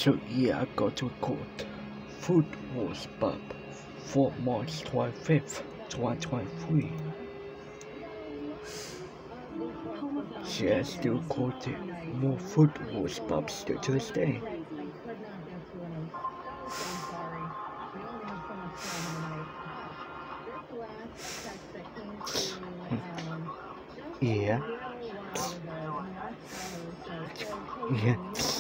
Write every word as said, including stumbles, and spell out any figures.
So yeah, I got to record Food Wars Pub for March twenty-fifth, twenty twenty-three. So I still recorded more Food Wars Pubs still to this day. Yeah. Yeah.